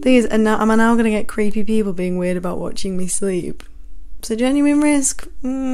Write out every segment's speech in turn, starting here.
Thing is, and now, am I now going to get creepy people being weird about watching me sleep? It's a genuine risk.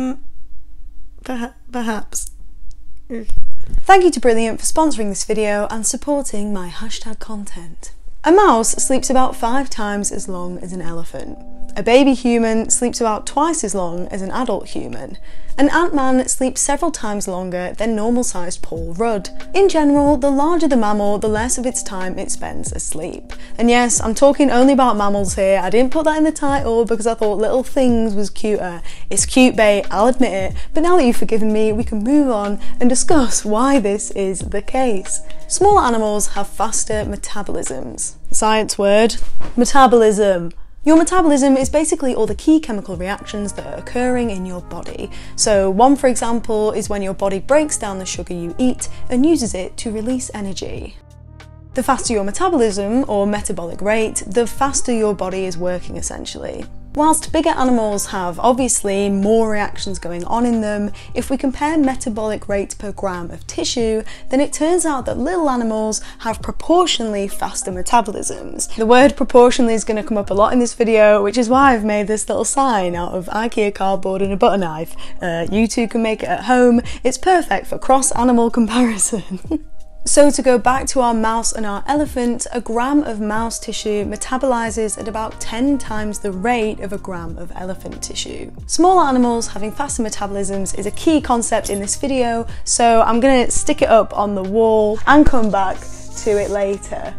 Perhaps. Thank you to Brilliant for sponsoring this video and supporting my hashtag content. A mouse sleeps about 5 times as long as an elephant. A baby human sleeps about twice as long as an adult human. An ant-man sleeps several times longer than normal-sized Paul Rudd. In general, the larger the mammal, the less of its time it spends asleep. And yes, I'm talking only about mammals here. I didn't put that in the title because I thought Little Things was cuter. It's cute, babe, I'll admit it. But now that you've forgiven me, we can move on and discuss why this is the case. Smaller animals have faster metabolisms. Science word, metabolism. Your metabolism is basically all the key chemical reactions that are occurring in your body. So one, for example, is when your body breaks down the sugar you eat and uses it to release energy. The faster your metabolism, or metabolic rate, the faster your body is working essentially. Whilst bigger animals have obviously more reactions going on in them, if we compare metabolic rate per gram of tissue, then it turns out that little animals have proportionally faster metabolisms. The word proportionally is going to come up a lot in this video, which is why I've made this little sign out of IKEA cardboard and a butter knife. You two can make it at home. It's perfect for cross-animal comparison. So to go back to our mouse and our elephant, a gram of mouse tissue metabolizes at about 10 times the rate of a gram of elephant tissue. Smaller animals having faster metabolisms is a key concept in this video, so I'm going to stick it up on the wall and come back to it later.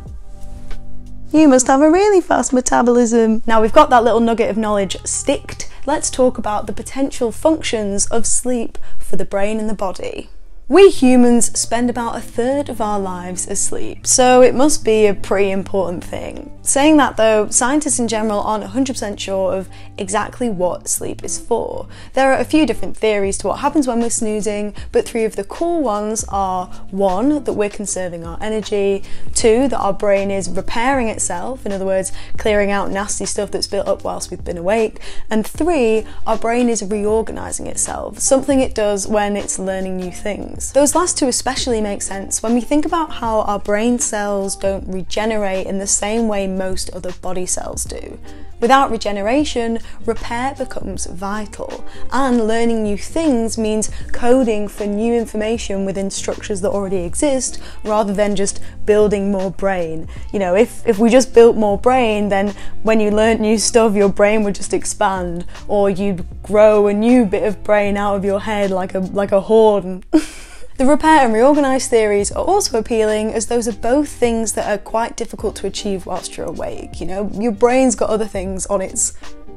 You must have a really fast metabolism. Now we've got that little nugget of knowledge sticked, let's talk about the potential functions of sleep for the brain and the body. We humans spend about 1/3 of our lives asleep, so it must be a pretty important thing. Saying that though, scientists in general aren't 100% sure of exactly what sleep is for. There are a few different theories to what happens when we're snoozing, but 3 of the core ones are 1, that we're conserving our energy, 2, that our brain is repairing itself, in other words, clearing out nasty stuff that's built up whilst we've been awake, and 3, our brain is reorganizing itself, something it does when it's learning new things. Those last 2 especially make sense when we think about how our brain cells don't regenerate in the same way most other body cells do. Without regeneration, repair becomes vital, and learning new things means coding for new information within structures that already exist, rather than just building more brain. You know, if we just built more brain, then when you learnt new stuff, your brain would just expand, or you'd grow a new bit of brain out of your head like a horde. The repair and reorganize theories are also appealing, as those are both things that are quite difficult to achieve whilst you're awake. You know, your brain's got other things on its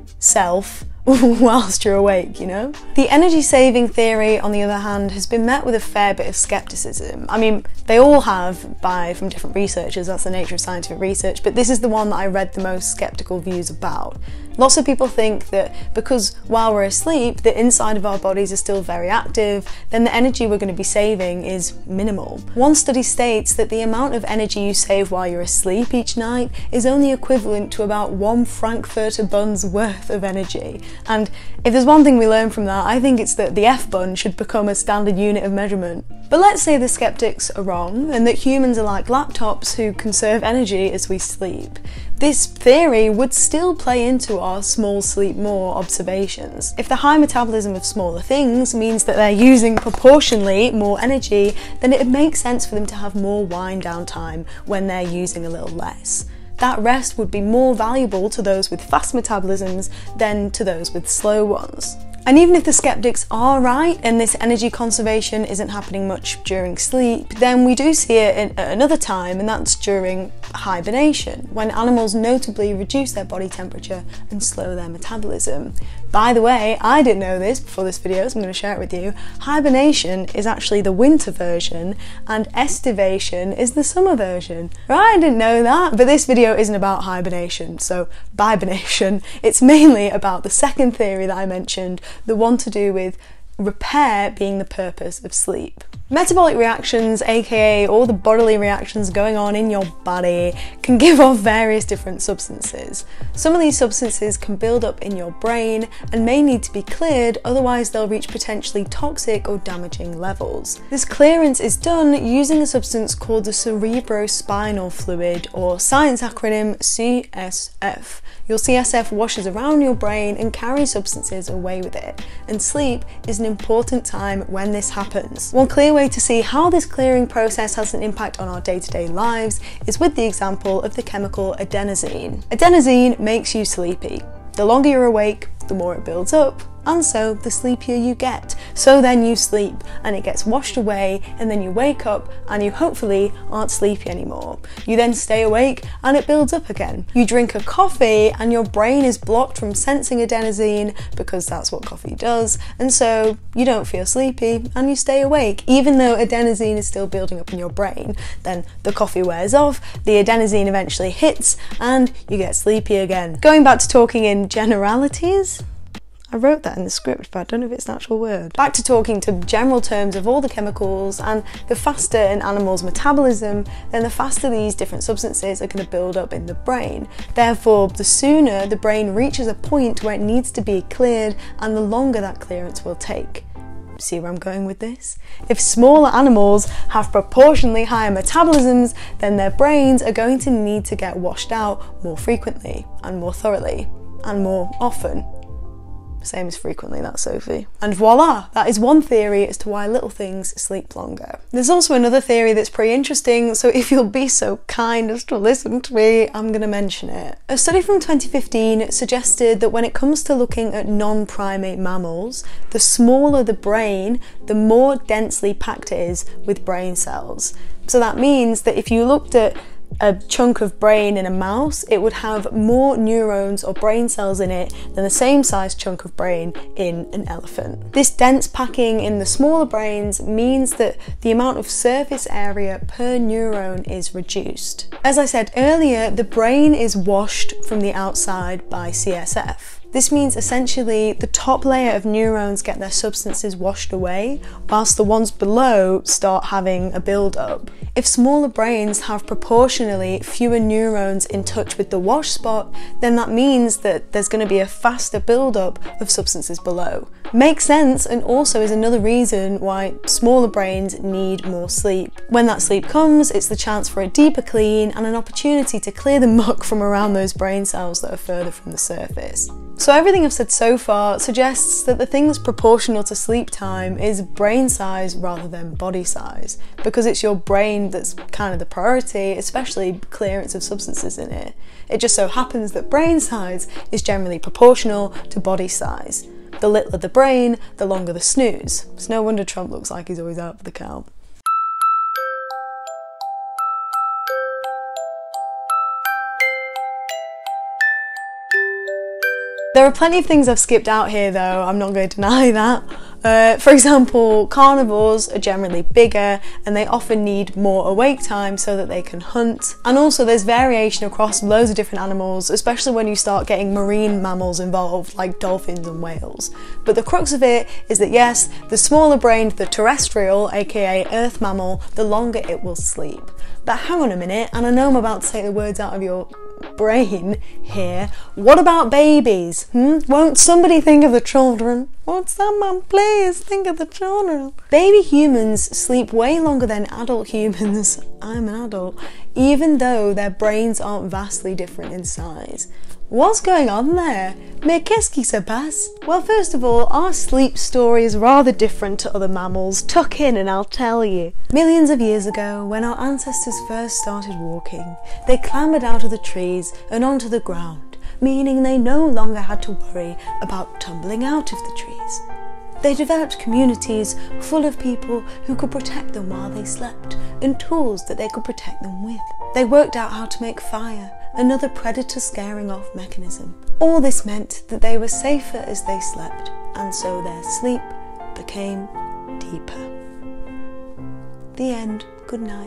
self whilst you're awake, you know? The energy saving theory, on the other hand, has been met with a fair bit of skepticism. I mean, they all have from different researchers, that's the nature of scientific research, but this is the one that I read the most skeptical views about. Lots of people think that because while we're asleep, the inside of our bodies are still very active, then the energy we're going to be saving is minimal. One study states that the amount of energy you save while you're asleep each night is only equivalent to about 1 frankfurter bun's worth of energy. And if there's one thing we learn from that, I think it's that the F-bun should become a standard unit of measurement. But let's say the skeptics are wrong, and that humans are like laptops who conserve energy as we sleep. This theory would still play into our small sleep more observations. If the high metabolism of smaller things means that they're using proportionally more energy, then it makes sense for them to have more wind down time when they're using a little less. That rest would be more valuable to those with fast metabolisms than to those with slow ones. And even if the skeptics are right and this energy conservation isn't happening much during sleep, then we do see it at another time, and that's during hibernation, when animals notably reduce their body temperature and slow their metabolism. By the way, I didn't know this before this video, so I'm going to share it with you. Hibernation is actually the winter version, and estivation is the summer version. Right, I didn't know that, but this video isn't about hibernation, so bibernation. It's mainly about the second theory that I mentioned, the one to do with repair being the purpose of sleep. Metabolic reactions, aka all the bodily reactions going on in your body, can give off various different substances. Some of these substances can build up in your brain and may need to be cleared, otherwise they'll reach potentially toxic or damaging levels. This clearance is done using a substance called the cerebrospinal fluid, or science acronym CSF. Your CSF washes around your brain and carries substances away with it, and sleep is an important time when this happens. One clear way to see how this clearing process has an impact on our day-to-day lives is with the example of the chemical adenosine. Adenosine makes you sleepy. The longer you're awake, the more it builds up, and so the sleepier you get. So then you sleep and it gets washed away, and then you wake up and you hopefully aren't sleepy anymore. You then stay awake and it builds up again. You drink a coffee and your brain is blocked from sensing adenosine because that's what coffee does, and so you don't feel sleepy and you stay awake even though adenosine is still building up in your brain. Then the coffee wears off, the adenosine eventually hits, and you get sleepy again. Going back to talking in generalities, I wrote that in the script, but I don't know if it's an actual word. Back to talking to general terms of all the chemicals, and the faster an animal's metabolism, then the faster these different substances are going to build up in the brain. Therefore, the sooner the brain reaches a point where it needs to be cleared, and the longer that clearance will take. See where I'm going with this? If smaller animals have proportionally higher metabolisms, then their brains are going to need to get washed out more frequently, and more thoroughly, and more often. Same as frequently, that's Sophie. And voila, that is one theory as to why little things sleep longer. There's also another theory that's pretty interesting, so if you'll be so kind as to listen to me, I'm going to mention it. A study from 2015 suggested that when it comes to looking at non-primate mammals, the smaller the brain, the more densely packed it is with brain cells. So that means that if you looked at a chunk of brain in a mouse, it would have more neurons or brain cells in it than the same size chunk of brain in an elephant. This dense packing in the smaller brains means that the amount of surface area per neuron is reduced. As I said earlier, the brain is washed from the outside by CSF. This means essentially the top layer of neurons get their substances washed away, whilst the ones below start having a build-up. If smaller brains have proportionally fewer neurons in touch with the wash spot, then that means that there's going to be a faster build-up of substances below. Makes sense, and also is another reason why smaller brains need more sleep. When that sleep comes, it's the chance for a deeper clean and an opportunity to clear the muck from around those brain cells that are further from the surface. So everything I've said so far suggests that the thing that's proportional to sleep time is brain size rather than body size, because it's your brain that's kind of the priority, especially clearance of substances in it. It just so happens that brain size is generally proportional to body size. The littler the brain, the longer the snooze. It's no wonder Trump looks like he's always out for the count. There are plenty of things I've skipped out here though, I'm not going to deny that. For example, carnivores are generally bigger and they often need more awake time so that they can hunt. And also there's variation across loads of different animals, especially when you start getting marine mammals involved like dolphins and whales. But the crux of it is that yes, the smaller brained the terrestrial, aka earth mammal, the longer it will sleep. But hang on a minute, and I know I'm about to take the words out of your brain here. What about babies? Won't somebody think of the children? Won't someone please think of the children? Baby humans sleep way longer than adult humans. I'm an adult. Even though their brains aren't vastly different in size. What's going on there? Mais qu'est-ce qui se passe? Well, first of all, our sleep story is rather different to other mammals. Tuck in and I'll tell you. Millions of years ago, when our ancestors first started walking, they clambered out of the trees and onto the ground, meaning they no longer had to worry about tumbling out of the trees. They developed communities full of people who could protect them while they slept, and tools that they could protect them with. They worked out how to make fire, another predator scaring off mechanism. All this meant that they were safer as they slept, and so their sleep became deeper. The end. Good night.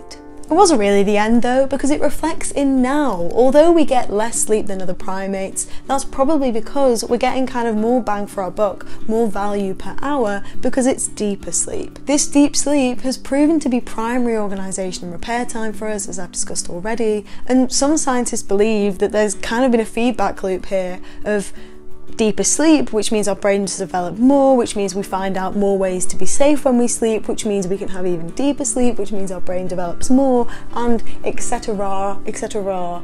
It wasn't really the end though, because it reflects in now. Although we get less sleep than other primates, that's probably because we're getting kind of more bang for our buck, more value per hour, because it's deeper sleep. This deep sleep has proven to be prime reorganisation and repair time for us, as I've discussed already, and some scientists believe that there's kind of been a feedback loop here of deeper sleep, which means our brains develop more, which means we find out more ways to be safe when we sleep, which means we can have even deeper sleep, which means our brain develops more, and etc, etc.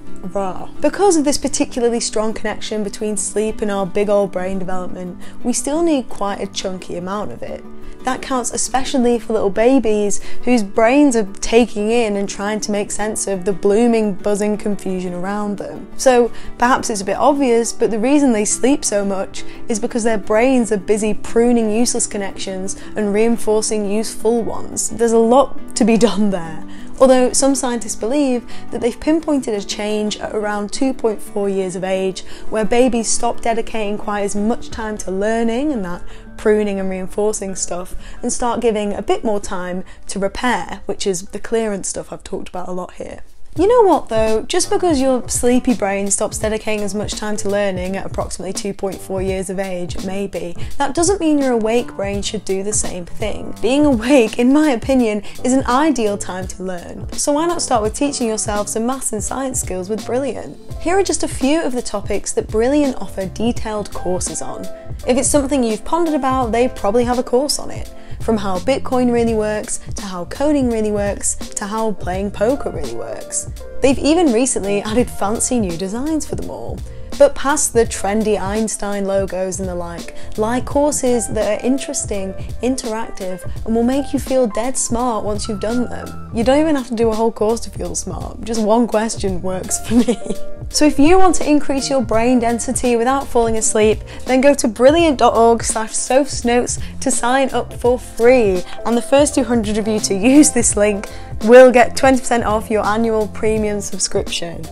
Because of this particularly strong connection between sleep and our big old brain development, we still need quite a chunky amount of it. That counts especially for little babies whose brains are taking in and trying to make sense of the blooming, buzzing confusion around them. So perhaps it's a bit obvious, but the reason they sleep so much is because their brains are busy pruning useless connections and reinforcing useful ones. There's a lot to be done there. Although some scientists believe that they've pinpointed a change at around 2.4 years of age, where babies stop dedicating quite as much time to learning and that pruning and reinforcing stuff, and start giving a bit more time to repair, which is the clearance stuff I've talked about a lot here. You know what though, just because your sleepy brain stops dedicating as much time to learning at approximately 2.4 years of age, maybe, that doesn't mean your awake brain should do the same thing. Being awake, in my opinion, is an ideal time to learn. So why not start with teaching yourself some maths and science skills with Brilliant? Here are just a few of the topics that Brilliant offer detailed courses on. If it's something you've pondered about, they probably have a course on it. From how Bitcoin really works, to how coding really works, to how playing poker really works. They've even recently added fancy new designs for them all. But past the trendy Einstein logos and the like courses that are interesting, interactive, and will make you feel dead smart once you've done them. You don't even have to do a whole course to feel smart, just one question works for me. So if you want to increase your brain density without falling asleep, then go to brilliant.org/sophsnotes to sign up for free. And the first 200 of you to use this link will get 20% off your annual premium subscription.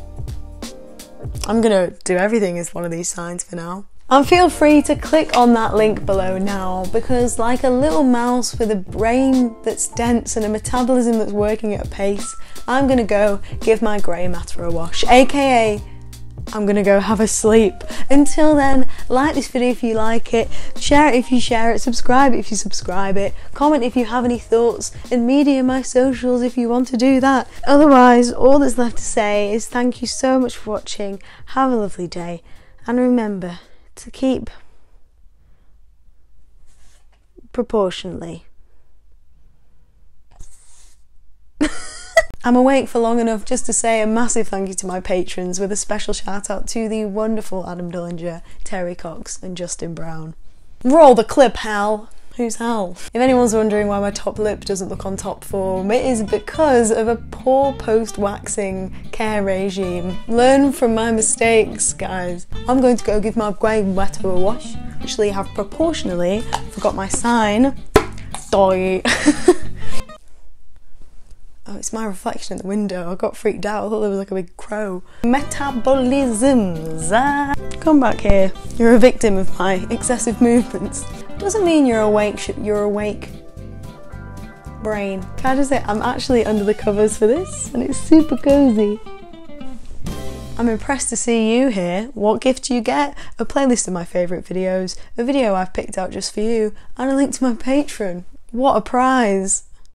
I'm gonna do everything as one of these signs for now. And feel free to click on that link below now, because like a little mouse with a brain that's dense and a metabolism that's working at a pace, I'm gonna go give my grey matter a wash, aka I'm gonna go have a sleep. Until then, like this video if you like it, share it if you share it, subscribe if you subscribe it, comment if you have any thoughts, and media my socials if you want to do that. Otherwise, all that's left to say is thank you so much for watching, have a lovely day, and remember to keep proportionally. I'm awake for long enough just to say a massive thank you to my patrons, with a special shout out to the wonderful Adam Dullinger, Terry Cox and Justin Brown. Roll the clip, Hal! Who's Hal? If anyone's wondering why my top lip doesn't look on top form, it is because of a poor post-waxing care regime. Learn from my mistakes, guys. I'm going to go give my grey matter a wash. Actually, I have proportionally forgot my sign. Doi. Oh, it's my reflection in the window. I got freaked out. I thought there was like a big crow. Metabolisms. Come back here. You're a victim of my excessive movements. Doesn't mean you're awake. You're awake. Brain. Can I just say, I'm actually under the covers for this, and it's super cozy. I'm impressed to see you here. What gift do you get? A playlist of my favourite videos, a video I've picked out just for you, and a link to my Patreon. What a prize!